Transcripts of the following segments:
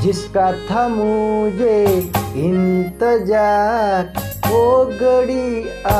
जिसका था मुझे इंतजार वो घड़ी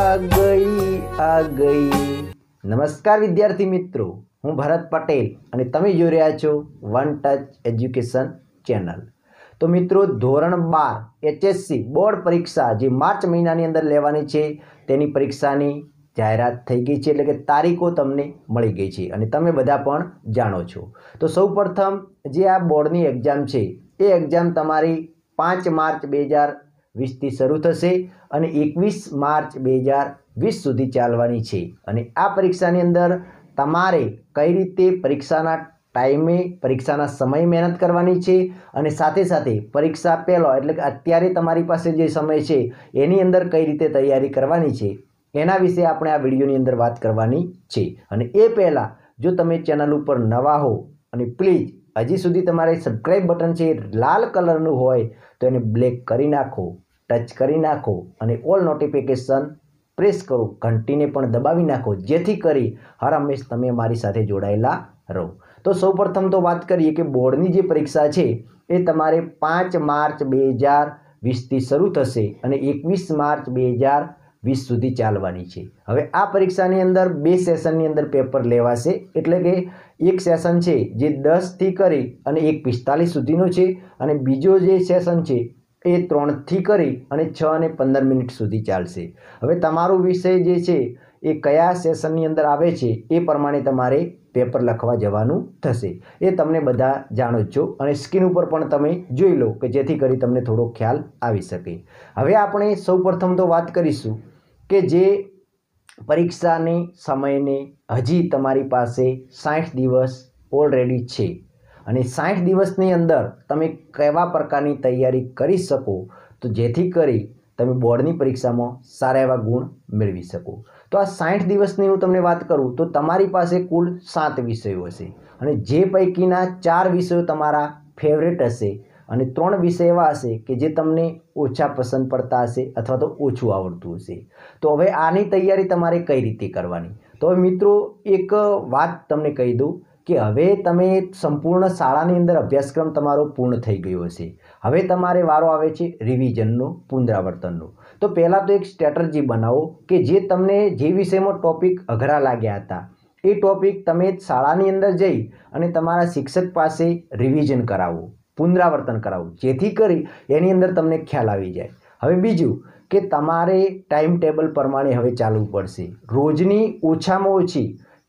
आ गई। नमस्कार विद्यार्थी मित्रों, हूँ भरत पटेल અને તમે જોઈ રહ્યા છો વન ટચ એજ્યુકેશન ચેનલ। તો મિત્રો, ધોરણ 12 HSC બોર્ડ પરીક્ષા જે માર્ચ મહિનાની અંદર લેવાની છે તેની પરીક્ષાની જાહેરાત થઈ ગઈ છે, એટલે કે તારીખો તમને મળી ગઈ છે અને તમે બધા પણ જાણો છો। તો સૌપ્રથમ જે આ બોર્ડની એક્ઝામ છે એ એક્ઝામ તમારી 5 માર્ચ 2020થી શરૂ થશે અને 21 માર્ચ 2020 સુધી ચાલવાની છે। અને આ પરીક્ષાની અંદર તમારે કઈ રીતે પરીક્ષાના ટાઈમે પરીક્ષાના સમય મહેનત કરવાની છે અને સાથે સાથે પરીક્ષા પહેલાં એટલે કે અત્યારે તમારી પાસે જે સમય છે એની અંદર કઈ રીતે તૈયારી કરવાની છે એના વિશે આપણે આ વિડીયોની અંદર વાત કરવાની છે। અને એ પહેલાં જો તમે ચેનલ ઉપર નવા હો અને પ્લીઝ હજી સુધી તમારે સબસ્ક્રાઈબ બટન છે લાલ કલરનું હોય તો એને બ્લેક કરી નાખો, ટચ કરી નાખો અને ઓલ નોટિફિકેશન પ્રેસ કરો, ઘંટીને પણ દબાવી નાખો, જેથી કરી હર હંમેશ તમે મારી સાથે જોડાયેલા રહો। તો સૌપ્રથમ તો વાત કરીએ કે બોર્ડની જે પરીક્ષા છે એ તમારે 5 માર્ચ 2020થી શરૂ થશે અને 21 માર્ચ 2020 સુધી ચાલવાની છે। હવે આ પરીક્ષાની અંદર 2 સેશનની અંદર પેપર લેવાશે, એટલે કે એક સેશન છે જે 10 થી કરી અને 1:45 સુધીનો છે અને બીજો જે સેશન છે એ 3 થી કરી અને 6 અને 15 મિનિટ સુધી ચાલશે। હવે તમારો વિષય જે છે એ કયા સેશનની અંદર આવે છે એ પ્રમાણે તમારે પેપર લખવા જવાનું થશે, એ તમને બધા જાણો જ છો અને સ્ક્રીન ઉપર પણ તમે જોઈ લો કે જેથી કરી તમને થોડો ખ્યાલ આવી શકે। હવે આપણે સૌપ્રથમ તો વાત કરીશું કે જે પરીક્ષાની સમયને હજી તમારી પાસે 60 દિવસ ઓલરેડી છે અને 60 દિવસની અંદર તમે કેવા પ્રકારની તૈયારી કરી શકો તો જેથી કરી તમે બોર્ડની પરીક્ષામાં સારા એવા ગુણ મેળવી શકો। તો આ 60 દિવસની હું તમને વાત કરું તો તમારી પાસે કુલ 7 વિષયો હશે અને જે પૈકીના 4 વિષયો તમારા ફેવરેટ હશે અને 3 વિષય એવા હશે કે જે તમને ઓછા પસંદ પડતા હશે અથવા તો ઓછું આવડતું હશે। તો હવે આની તૈયારી તમારે કઈ રીતે કરવાની? તો હવે મિત્રો, એક વાત તમને કહી દઉં કે હવે તમે સંપૂર્ણ શાળાની અંદર અભ્યાસક્રમ તમારો પૂર્ણ થઈ ગયો હશે, હવે તમારે વારો આવે છે રિવિઝનનો, પુનરાવર્તનનો। તો પહેલાં તો એક સ્ટ્રેટર્જી બનાવો કે જે તમને જે વિષયમાં ટોપિક અઘરા લાગ્યા હતા એ ટોપિક તમે શાળાની અંદર જઈ અને તમારા શિક્ષક પાસે રિવિઝન કરાવો, પુનરાવર્તન કરાવો, જેથી કરી એની અંદર તમને ખ્યાલ આવી જાય। હવે બીજું કે તમારે ટાઈમ ટેબલ પ્રમાણે હવે ચાલવું પડશે। રોજની ઓછામાં ઓછી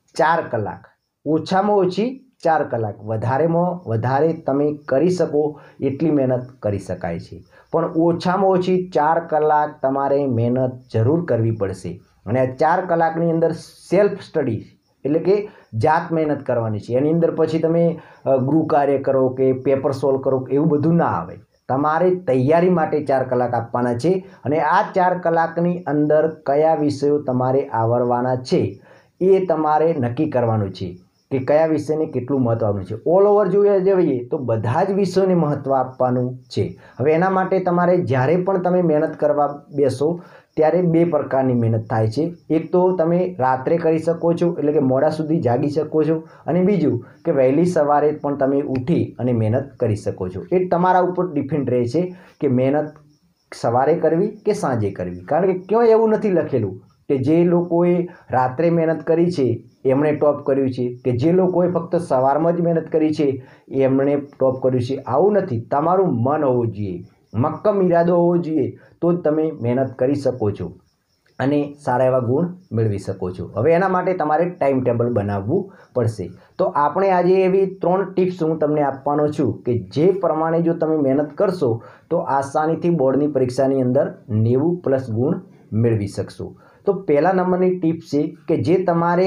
4 કલાક, ઓછામાં ઓછી 4 કલાક, વધારેમાં વધારે તમે કરી શકો એટલી મહેનત કરી શકાય છે, પણ ઓછામાં ઓછી 4 કલાક તમારે મહેનત જરૂર કરવી પડશે। અને આ 4 કલાકની અંદર સેલ્ફ સ્ટડી એટલે કે જાત મહેનત કરવાની છે, એની અંદર પછી તમે ગૃહ કાર્ય કરો કે પેપર સોલ્વ કરો એવું બધું ના આવે, તમારે તૈયારી માટે 4 કલાક આપવાના છે અને આ 4 કલાકની અંદર કયા વિષયો તમારે આવડવાના છે એ તમારે નક્કી કરવાનું છે કે કયા વિષયને કેટલું મહત્વ આપવાનું છે। ઓલ ઓવર જોઈએ તો બધા જ વિષયોને મહત્વ આપવાનું છે। હવે એના માટે તમારે જ્યારે પણ તમે મહેનત કરવા બેસો ત્યારે 2 પ્રકારની મહેનત થાય છે। એક તો તમે રાત્રે કરી શકો છો, એટલે કે મોડા સુધી જાગી શકો છો, અને બીજું કે વહેલી સવારે પણ તમે ઉઠી અને મહેનત કરી શકો છો। એ તમારા ઉપર ડિપેન્ડ રહે છે કે મહેનત સવારે કરવી કે સાંજે કરવી, કારણ કે ક્યાંય એવું નથી લખેલું કે જે લોકોએ રાત્રે મહેનત કરી છે એમણે ટોપ કર્યું છે કે જે લોકોએ ફક્ત સવારમાં જ મહેનત કરી છે એમણે ટોપ કર્યું છે, આવું નથી। તમારું મન હોવું જોઈએ, મક્કમ ઈરાદો હોવો જોઈએ, તો જ તમે મહેનત કરી શકો છો અને સારા એવા ગુણ મેળવી શકો છો। હવે એના માટે તમારે ટાઈમ ટેબલ બનાવવું પડશે। તો આપણે આજે એવી 3 ટિપ્સ હું તમને આપવાનો છું કે જે પ્રમાણે જો તમે મહેનત કરશો તો આસાનીથી બોર્ડની પરીક્ષાની અંદર 90+ ગુણ મેળવી શકશો। તો પહેલા નંબરની ટિપ્સ છે કે જે તમારે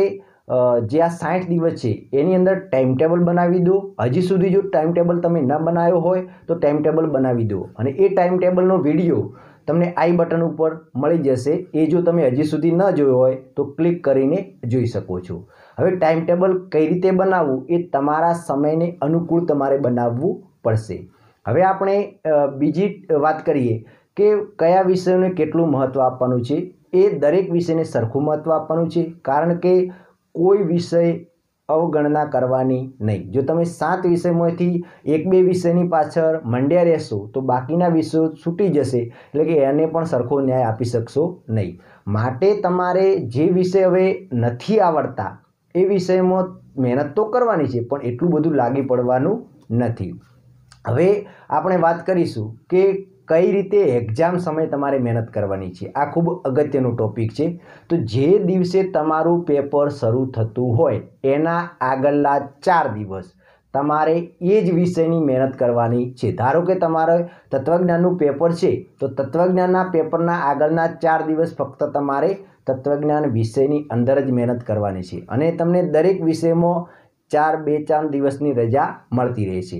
જે આ 60 દિવસ છે એની અંદર ટાઈમ ટેબલ બનાવી દો। હજી સુધી જો ટાઈમ ટેબલ તમે ન બનાવ્યો હોય તો ટાઈમ ટેબલ બનાવી દો અને એ ટાઈમ ટેબલનો વિડીયો તમને આઈ બટન ઉપર મળી જશે, એ જો તમે હજી સુધી ન જોયો હોય તો ક્લિક કરીને જોઈ શકો છો। હવે ટાઈમ ટેબલ કઈ રીતે બનાવવું એ તમારા સમયને અનુકૂળ તમારે બનાવવું પડશે। હવે આપણે બીજી વાત કરીએ કે કયા વિષયોને કેટલું મહત્ત્વ આપવાનું છે। એ દરેક વિષયને સરખું મહત્ત્વ આપવાનું છે, કારણ કે કોઈ વિષય અવગણના કરવાની નહીં. જો તમે 7 વિષયમાંથી 1-2 વિષયની પાછળ મંડ્યા રહેશો તો બાકીના વિષયો છૂટી જશે, એટલે કે એને પણ સરખો ન્યાય આપી શકશો નહીં. માટે તમારે જે વિષય હવે નથી આવડતા એ વિષયમાં મહેનત તો કરવાની છે, પણ એટલું બધું લાગી પડવાનું નથી. હવે આપણે વાત કરીશું કે કઈ રીતે એક્ઝામ સમયે તમારે મહેનત કરવાની છે. આ ખૂબ અગત્યનું ટોપિક છે. તો જે દિવસે તમારું પેપર શરૂ થતું હોય એના આગળના 4 દિવસ તમારે એ જ વિષયની મહેનત કરવાની છે. ધારો કે તમારે તત્વજ્ઞાનનું પેપર છે તો તત્વજ્ઞાનના પેપરના આગળના 4 દિવસ ફક્ત તમારે તત્વજ્ઞાન વિષયની અંદર જ મહેનત કરવાની છે, અને તમને દરેક વિષયમાં 2-4 દિવસની રજા મળતી રહેશે.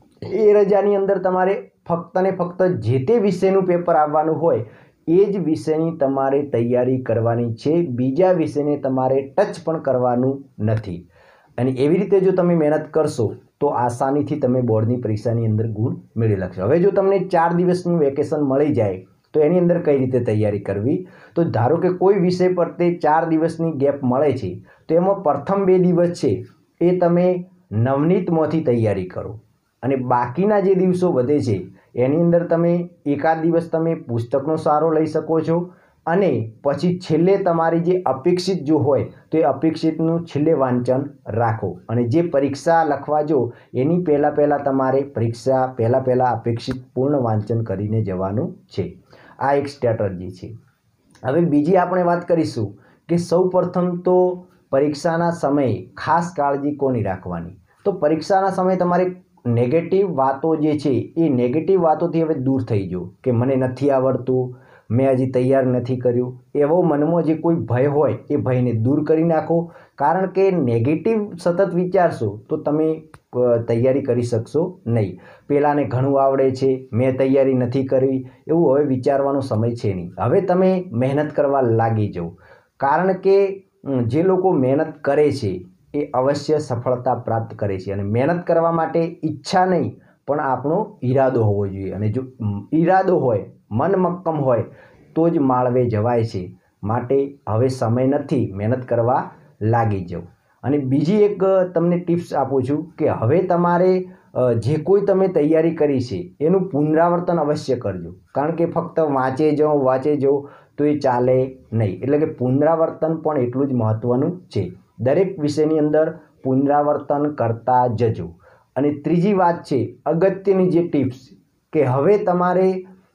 એ રજાની અંદર તમારે ફક્ત ને ફક્ત જે તે વિષયનું પેપર આવવાનું હોય એ જ વિષયની તમારે તૈયારી કરવાની છે. બીજા વિષયને તમારે ટચ પણ કરવાનું નથી. અને એવી રીતે જો તમે મહેનત કરશો તો આસાનીથી તમે બોર્ડની પરીક્ષાની અંદર ગુણ મેળવી શકશો. હવે જો તમને 4 દિવસનું વેકેશન મળી જાય તો એની અંદર કઈ રીતે તૈયારી કરવી? તો ધારો કે કોઈ વિષય પર તે 4 દિવસની ગેપ મળે છે તો એમાં પ્રથમ 2 દિવસ છે એ તમે નવનીતમાંથી તૈયારી કરો, અને બાકીના જે દિવસો વધે છે એની અંદર તમે એકાદ દિવસ તમે પુસ્તકનો સહારો લઈ શકો છો, અને પછી છેલ્લે તમારી જે અપેક્ષિત જો હોય તો એ અપેક્ષિતનું છેલ્લે વાંચન રાખો. અને જે પરીક્ષા લખવા જો એની પહેલાં તમારે પરીક્ષા પહેલાં અપેક્ષિત પૂર્ણ વાંચન કરીને જવાનું છે. આ એક સ્ટ્રેટર્જી છે. હવે બીજી આપણે વાત કરીશું કે સૌપ્રથમ તો પરીક્ષાના સમયે ખાસ કાળજી કોની રાખવાની? તો પરીક્ષાના સમયે તમારે નેગેટિવ વાતો જે છે એ નેગેટિવ વાતોથી હવે દૂર થઈ જાઓ કે મને નથી આવડતું, મેં હજી તૈયાર નથી કર્યું, એવો મનમાં જે કોઈ ભય હોય એ ભયને દૂર કરી નાખો. કારણ કે નેગેટિવ સતત વિચારશો તો તમે તૈયારી કરી શકશો નહીં. પેલાને ઘણું આવડે છે, મેં તૈયારી નથી કરી, એવું હવે વિચારવાનો સમય છે નહીં. હવે તમે મહેનત કરવા લાગી જાઓ, કારણ કે જે લોકો મહેનત કરે છે એ અવશ્ય સફળતા પ્રાપ્ત કરે છે. અને મહેનત કરવા માટે ઈચ્છા નહીં પણ આપણો ઈરાદો હોવો જોઈએ, અને જો ઈરાદો હોય, મન મક્કમ હોય તો જ માળવે જવાય છે. માટે હવે સમય નથી, મહેનત કરવા લાગી જાઓ. અને બીજી એક તમને ટિપ્સ આપું છું કે હવે તમારે જે કોઈ તમે તૈયારી કરી છે એનું પુનરાવર્તન અવશ્ય કરજો. કારણ કે ફક્ત વાંચે જાઓ તો એ ચાલે નહીં. એટલે કે પુનરાવર્તન પણ એટલું જ મહત્ત્વનું છે. દરેક વિષયની અંદર પુનરાવર્તન કરતા જજો. અને ત્રીજી વાત છે અગત્યની જે ટિપ્સ કે હવે તમારે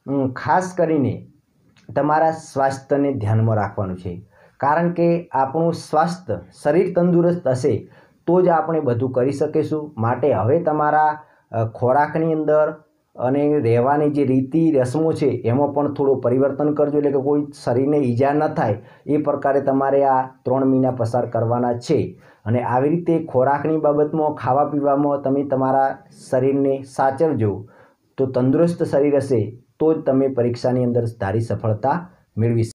ખાસ કરીને તમારા સ્વાસ્થ્યને ધ્યાનમાં રાખવાનું છે. કારણ કે આપણું સ્વાસ્થ્ય, શરીર તંદુરસ્ત હશે તો જ આપણે બધું કરી શકીશું. માટે હવે તમારા ખોરાકની અંદર અને રહેવાની જે રીતિ રસમો છે એમાં પણ થોડું પરિવર્તન કરજો, એટલે કે કોઈ શરીરને ઈજા ન થાય એ પ્રકારે તમારે આ 3 મહિના પસાર કરવાના છે. અને આવી રીતે ખોરાકની બાબતમાં, ખાવા પીવામાં તમે તમારા શરીરને સાચવજો તો તંદુરસ્ત શરીર હશે તો જ તમે પરીક્ષાની અંદર ધારી સફળતા મેળવી